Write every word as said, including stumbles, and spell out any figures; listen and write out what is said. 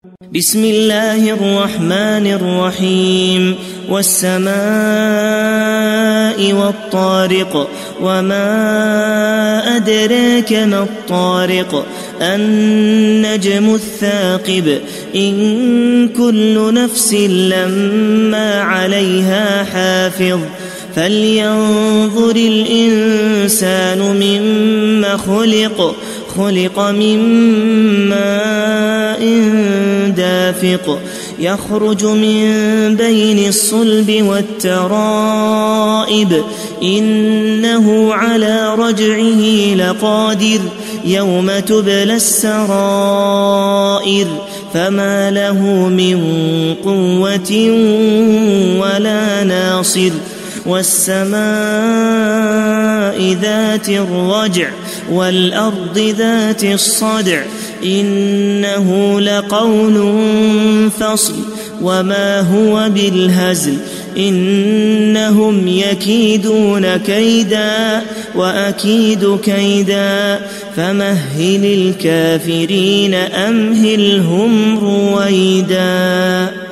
بسم الله الرحمن الرحيم والسماء والطارق وما أدراك ما الطارق النجم الثاقب إن كل نفس لما عليها حافظ فلينظر الإنسان مما خلق خلق من ماء دافق يخرج من بين الصلب والترائب إنه على رجعه لقادر يوم تبلى السرائر فما له من قوة ولا ناصر والسماء ذات الرجع والأرض ذات الصدع إنه لقول فصل وما هو بالهزل إنهم يكيدون كيدا وأكيد كيدا فمهل الكافرين أمهلهم رويدا.